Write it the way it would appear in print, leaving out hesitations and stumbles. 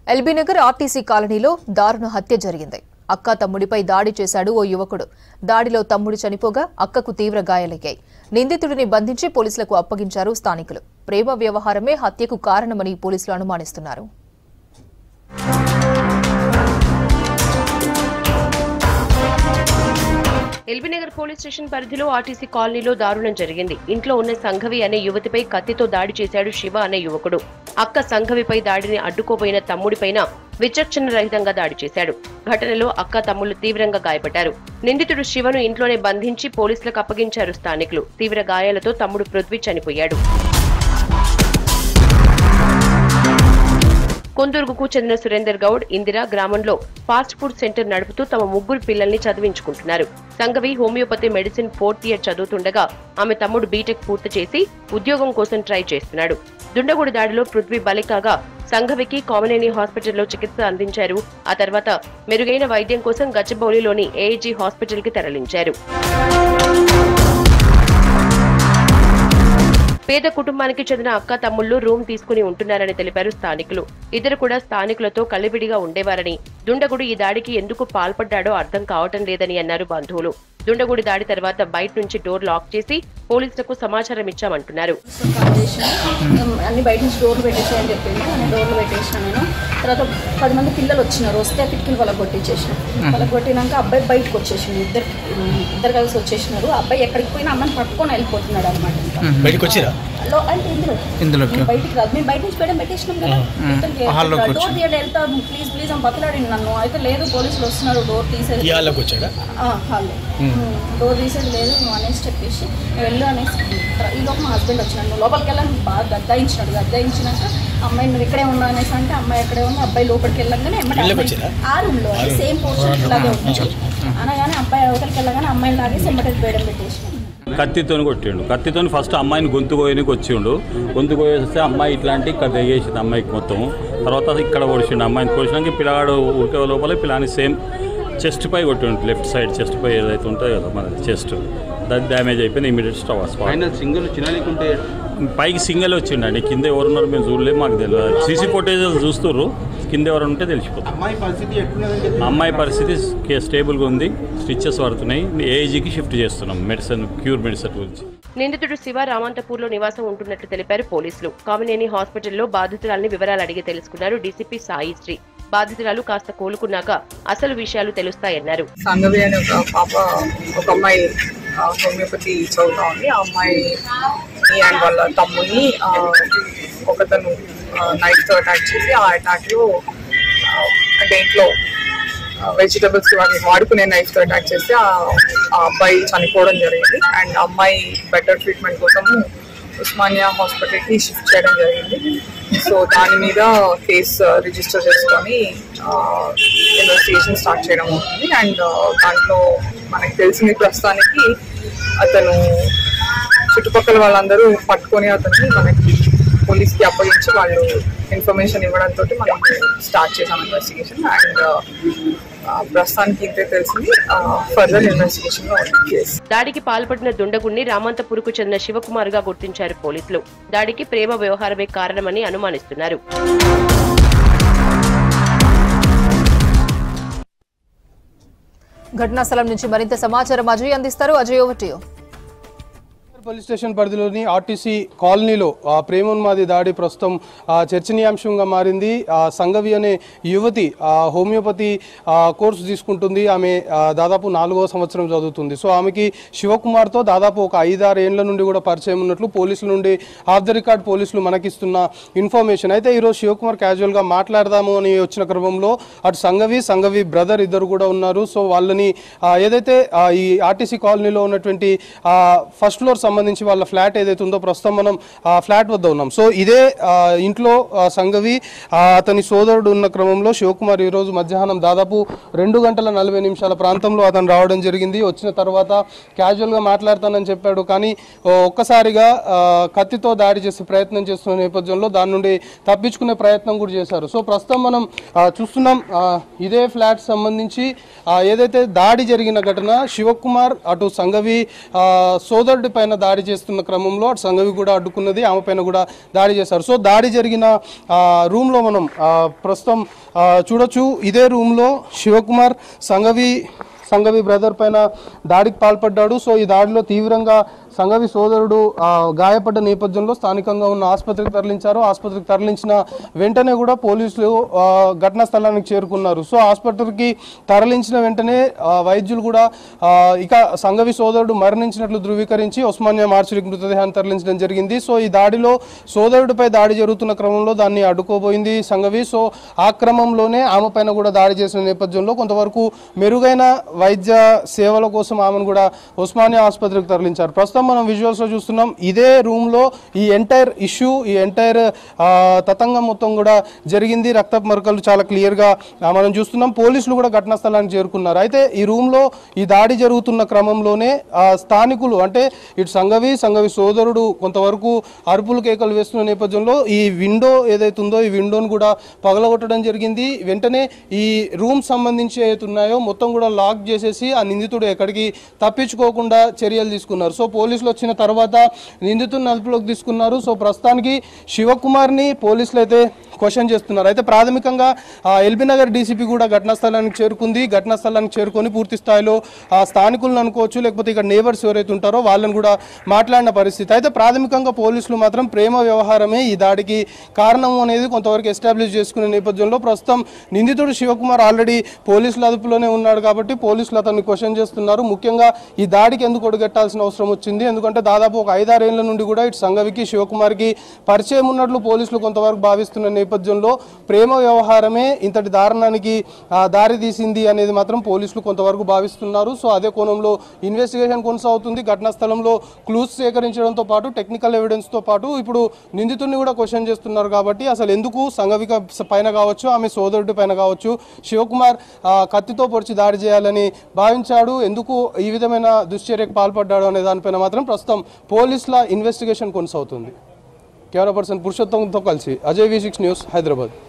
LB Nagar RTC కాలనీలో దారుణ హత్య జరిగింది. అక్క తమ్ముడిపై దాడి చేశాడు ఓ యువకుడు. దాడిలో తమ్ముడు చనిపోగా అక్కకు తీవ్ర గాయాలయ్యాయి. నిందితుడిని బంధించి పోలీసులకు అప్పగించారు స్థానికులు. ప్రేమ వ్యవహారమే హత్యకు కారణమని పోలీసులు అనుమానిస్తున్నారు. ఎల్బీ నగర్ పోలీస్ స్టేషన్ పరిధిలో ఆర్టీసీ కాలనీలో దారుణం జరిగింది. ఇంట్లో ఉన్న సంఘవి అనే యువతిపై కత్తితో దాడి చేశాడు శివ అనే యువకుడు. అక్క సంఘవిపై దాడిని అడ్డుకోబోయిన తమ్ముడిపైన విచక్షణ రహితంగా దాడి చేశాడు. ఘటనలో అక్క తమ్ముళ్లు తీవ్రంగా గాయపడ్డారు. నిందితుడు శివను ఇంట్లోనే బంధించి పోలీసులకు అప్పగించారు స్థానికులు. తీవ్ర గాయాలతో తమ్ముడు పృథ్వీ చనిపోయాడు. కొందూరుకు చెందిన సురేందర్ గౌడ్, ఇందిరా గ్రామంలో ఫాస్ట్ ఫుడ్ సెంటర్ నడుపుతూ తమ ముగ్గురు పిల్లల్ని చదివించుకుంటున్నారు. Sanghavi homoeopathy medicine 4th year చదువుతుండగా ఆమె తమ్ముడు బీటెక్ పూర్తి చేసి ఉద్యోగం కోసం ట్రై చేస్తున్నాడు. దుండగుడి దాడిలో పృథ్వీ బలి కాగా సంఘవికి కామినేని హాస్పిటల్లో చికిత్స అందించారు. ఆ తర్వాత మెరుగైన వైద్యం కోసం గచ్చిబౌలిలోని ఏఐజీ హాస్పిటల్ కి తరలించారు. పేద కుటుంబానికి చెందిన అక్క తమ్ముళ్లు రూమ్ తీసుకుని ఉంటున్నారని తెలిపారు స్థానికులు. ఇద్దరు కూడా స్థానికులతో కలివిడిగా ఉండేవారని, దుండగుడు ఈ దాడికి ఎందుకు పాల్పడ్డాడో అర్థం కావటం లేదని అన్నారు బంధువులు. దుండగుడి దాడి తర్వాత బయట నుంచి డోర్ లాక్ చేసి పోలీసులకు సమాచారం ఇచ్చామంటున్నారు. అన్ని బయట నుంచి డోర్లు పెట్టేసాయని చెప్పింది. అన్ని డోర్లు పెట్టేసిన నేను. తర్వాత 10 మంది పిల్లలు వచ్చినారు. వస్తే కిటికీలు వాళ్ళకి కొట్టించేసిన. వాళ్ళకి కొట్టినాక అబ్బాయి బయటకు వచ్చేసింది. ఇద్దరు కలిసి వచ్చేసినారు. అబ్బాయి ఎక్కడికి పోయినా అమ్మని పట్టుకొని వెళ్ళిపోతున్నాడు అనమాట. బయటికి రాదు. మేము బయట నుంచి పెట్టేసినాం కదా. డోర్ తీయండి, వెళ్తాను ప్లీజ్ ప్లీజ్ అని బతలాడింది నన్ను. అయితే లేదు పోలీసులు వస్తున్నారు, డోర్ తీసేది డోర్ తీసేది లేదు అనేసి చెప్పేసి వెళ్ళు అనేసి. ఈలోపు మా హస్బెండ్ వచ్చినాడు. నువ్వు లోపలికి వెళ్ళాను బాగా గద్దాయించినాడు. గద్దాయించినాక అమ్మాయి నువ్వు ఇక్కడే ఉన్నావు అనేసి అంటే అమ్మాయి ఎక్కడే ఉంది. అబ్బాయి లోపలికి వెళ్ళగానే ఆ రూమ్లో సేమ్ పోర్షన్ ఇలాగే ఉంది అనగానే అబ్బాయి అవతలికి వెళ్ళగానే అమ్మాయిని లాగేసి ఎమ్మటే వేయడం పెట్టేసినాడు. కత్తితో కొట్టిండు. కత్తితో ఫస్ట్ అమ్మాయిని గొంతు కోయనికి వచ్చిండు. గొంతు కోయేస్తే అమ్మాయి ఇట్లాంటి ఇక్కడ తెగేసింది అమ్మాయికి మొత్తం. తర్వాత ఇక్కడ పొడిచిండు. అమ్మాయిని పొడిచినాక పిల్లగాడు ఉరికే లోపల పిల్లని సేమ్ చెస్ట్ పై కొట్టిండు. లెఫ్ట్ సైడ్ చెస్ట్ పై ఏదైతే ఉంటుందో కదా మన చెస్ట్, అది డ్యామేజ్ అయిపోయింది. ఇమీడియట్ సింగిల్ చిన్నకుంటే పైకి సింగిల్ వచ్చిండండి. కింద ఎవరున్నారు మేము చూడలేము, మాకు తెలియదు. సీసీ ఫుటేజ్ చూస్తుర్రు, కింద ఎవరు ఉంటే తెలిసిపోతుంది. అమ్మాయి పరిస్థితి స్టేబుల్గా ఉంది. స్టిచెస్ పడుతున్నాయి. ఏఐజీకి షిఫ్ట్ చేస్తున్నాం మెడిసిన్, క్యూర్ మెడిసిన్ గురించి. నిందితుడు శివ రామంతపూర్లో నివాసం ఉంటున్నట్లు తెలిపారు పోలీసులు. కామినేని హాస్పిటల్లో బాధితురాల్ని వివరాలు అడిగి తెలుసుకున్నారు డీసీపీ సాయిశ్రీ. బాధితురాలు కాస్త కోలుకున్నాక అసలు విషయాలు తెలుస్తాయన్నారు. సంఘవి అనే ఒక అమ్మాయి హోమియోపతి చదువుతా ఉంది. ఆ అమ్మాయి అండ్ వాళ్ళ తమ్ముని ఒకతను నైఫ్తో అటాక్ చేసి, ఆ అటాక్లో అంటే ఇంట్లో వెజిటబుల్స్ వాడుకునే నైఫ్తో అటాక్ చేసి ఆ అబ్బాయి చనిపోవడం జరిగింది. అండ్ అమ్మాయి బెటర్ ట్రీట్మెంట్ కోసము ఉస్మానియా హాస్పిటల్కి షిఫ్ట్ చేయడం జరిగింది. సో దాని మీద కేసు రిజిస్టర్ చేసుకొని ఇన్వెస్టిగేషన్ స్టార్ట్ చేయడం అవుతుంది. అండ్ దాంట్లో మనకు తెలిసింది ప్రస్తుతానికి అతను చుట్టుపక్కల వాళ్ళందరూ పట్టుకొని అతన్ని మనకి పోలీస్కి అప్పగించి వాళ్ళు ఇన్ఫర్మేషన్ ఇవ్వడంతో మనం స్టార్ట్ చేసాం ఇన్వెస్టిగేషన్. అండ్ ప్రస్తుతానికి ఇంతే తెలిసింది. Further investigation case. దాడికి పాల్పడిన దుండగుణ్ణి రామంతపూర్కు చెందిన శివకుమార్ గా గుర్తించారు పోలీసులు. దాడికి ప్రేమ వ్యవహారమే కారణమని అనుమానిస్తున్నారు. ఘటనా స్థలం నుంచి మరింత సమాచారం అజయ్ అందిస్తారు. Ajay, over to you. Police station పరిధిలోని ఆర్టీసీ కాలనీలో ప్రేమోన్మాది దాడి ప్రస్తుతం చర్చనీయాంశంగా మారింది. సంఘవి అనే యువతి హోమియోపతి కోర్సు తీసుకుంటుంది. ఆమె దాదాపు 4వ సంవత్సరం చదువుతుంది. సో ఆమెకి శివకుమార్తో దాదాపు ఒక 5-6 ఏళ్ల నుండి కూడా పరిచయం ఉన్నట్లు పోలీసుల నుండి ఆఫ్ ద రికార్డ్ పోలీసులు మనకిస్తున్న ఇన్ఫర్మేషన్. అయితే ఈరోజు శివకుమార్ క్యాజువల్గా మాట్లాడదాము అని వచ్చిన క్రమంలో అటు సంఘవి బ్రదర్ ఇద్దరు కూడా ఉన్నారు. సో వాళ్ళని ఏదైతే ఈ ఆర్టీసీ కాలనీలో ఉన్నటువంటి ఫస్ట్ ఫ్లోర్ సంబంధించి వాళ్ళ ఫ్లాట్ ఏదైతే ఉందో ప్రస్తుతం మనం ఫ్లాట్ వద్ద ఉన్నాం. సో ఇదే ఇంట్లో సంఘవి అతని సోదరుడు ఉన్న క్రమంలో శివకుమార్ ఈరోజు మధ్యాహ్నం దాదాపు 2:40 ప్రాంతంలో అతను రావడం జరిగింది. వచ్చిన తర్వాత క్యాజువల్గా మాట్లాడతానని చెప్పాడు. కానీ ఒక్కసారిగా కత్తితో దాడి చేసే ప్రయత్నం చేస్తున్న నేపథ్యంలో దాని నుండి తప్పించుకునే ప్రయత్నం కూడా చేశారు. సో ప్రస్తుతం మనం చూస్తున్నాం ఇదే ఫ్లాట్ సంబంధించి ఏదైతే దాడి జరిగిన ఘటన శివకుమార్ అటు సంఘవి సోదరుడి పైన దాడి చేస్తున్న క్రమంలో అటు సంఘవి కూడా అడ్డుకున్నది, ఆమె పైన కూడా దాడి చేశారు. సో దాడి జరిగిన రూమ్లో మనం ప్రస్తుతం చూడొచ్చు. ఇదే రూమ్లో శివకుమార్ సంఘవి బ్రదర్ పైన దాడికి పాల్పడ్డాడు. సో ఈ దాడిలో తీవ్రంగా సంఘవి సోదరుడు గాయపడ్డ నేపథ్యంలో స్థానికంగా ఉన్న ఆసుపత్రికి తరలించారు. ఆసుపత్రికి తరలించిన వెంటనే కూడా పోలీసులు ఘటనా స్థలానికి చేరుకున్నారు. సో ఆసుపత్రికి తరలించిన వెంటనే వైద్యులు కూడా ఇక సంఘవి సోదరుడు మరణించినట్లు ధృవీకరించి ఉస్మానియా మార్చురికి మృతదేహాన్ని తరలించడం జరిగింది. సో ఈ దాడిలో సోదరుడిపై దాడి జరుగుతున్న క్రమంలో దాన్ని అడ్డుకోబోయింది సంఘవి. సో ఆ క్రమంలోనే ఆమె పైన కూడా దాడి చేసిన నేపథ్యంలో కొంతవరకు మెరుగైన వైద్య సేవల కోసం ఆమెను కూడా ఉస్మానియా ఆసుపత్రికి తరలించారు. ప్రస్తుతం మనం విజువల్స్ లో చూస్తున్నాం. ఇదే రూమ్ లో ఈ ఎంటైర్ ఇష్యూ, ఈ ఎంటైర్ తతంగం మొత్తం కూడా జరిగింది. రక్తపు మరకలు చాలా క్లియర్ గా మనం చూస్తున్నాం. పోలీసులు కూడా ఘటనా స్థలానికి చేరుకున్నారు. అయితే ఈ రూమ్ లో ఈ దాడి జరుగుతున్న క్రమంలోనే స్థానికులు అంటే ఇటు సంఘవి సోదరుడు కొంతవరకు అరుపులు కేకలు వేస్తున్న నేపథ్యంలో ఈ విండో ఏదైతే ఉందో ఈ విండోను కూడా పగలగొట్టడం జరిగింది. వెంటనే ఈ రూమ్ సంబంధించి ఏదైతే ఉన్నాయో మొత్తం కూడా లాక్ చేసేసి ఆ నిందితుడు ఎక్కడికి తప్పించుకోకుండా చర్యలు తీసుకున్నారు. సో పోలీసులు వచ్చిన తర్వాత నిందితుడిని అదుపులోకి తీసుకున్నారు. సో ప్రస్తుతానికి శివకుమార్ని పోలీసులు అయితే క్వశ్చన్ చేస్తున్నారు. అయితే ప్రాథమికంగా ఎల్బీ నగర్ డీసీపీ కూడా ఘటనా స్థలానికి చేరుకుంది. ఘటనా స్థలానికి చేరుకొని పూర్తి స్థాయిలో స్థానికులను అనుకోవచ్చు, లేకపోతే ఇక్కడ నేబర్స్ ఎవరైతే ఉంటారో వాళ్ళని కూడా మాట్లాడిన పరిస్థితి. అయితే ప్రాథమికంగా పోలీసులు మాత్రం ప్రేమ వ్యవహారమే ఈ దాడికి కారణం అనేది కొంతవరకు ఎస్టాబ్లిష్ చేసుకునే నేపథ్యంలో ప్రస్తుతం నిందితుడు శివకుమార్ ఆల్రెడీ పోలీసుల అదుపులోనే ఉన్నాడు కాబట్టి పోలీసులు అతన్ని క్వశ్చన్ చేస్తున్నారు. ముఖ్యంగా ఈ దాడికి ఎందుకు ఒడిగట్టాల్సిన అవసరం వచ్చింది, ఎందుకంటే దాదాపు ఒక 5-6 ఏళ్ల నుండి కూడా ఇటు సంఘవికి శివకుమార్కి పరిచయం ఉన్నట్లు పోలీసులు కొంతవరకు భావిస్తున్న నేపథ్యంలో ప్రేమ వ్యవహారమే ఇంతటి దారుణానికి దారి తీసింది అనేది మాత్రం పోలీసులు కొంతవరకు భావిస్తున్నారు. సో అదే కోణంలో ఇన్వెస్టిగేషన్ కొనసాగుతుంది. ఘటనా స్థలంలో క్లూస్ సేకరించడంతో పాటు టెక్నికల్ ఎవిడెన్స్తో పాటు ఇప్పుడు నిందితుడిని కూడా క్వశ్చన్ చేస్తున్నారు. కాబట్టి అసలు ఎందుకు సంఘవిక పైన కావచ్చు, ఆమె సోదరుడి పైన కావచ్చు శివకుమార్ కత్తితో పొడిచి దాడి చేయాలని భావించాడు, ఎందుకు ఈ విధమైన దుశ్చర్యకు పాల్పడ్డాడు అనే దానిపైన మాత్రం ప్రస్తుతం పోలీసుల ఇన్వెస్టిగేషన్ కొనసాగుతుంది. కెమెరా పర్సన్ పురుషోత్తంతో కలిసి అజయ్ V6 న్యూస్, హైదరాబాద్.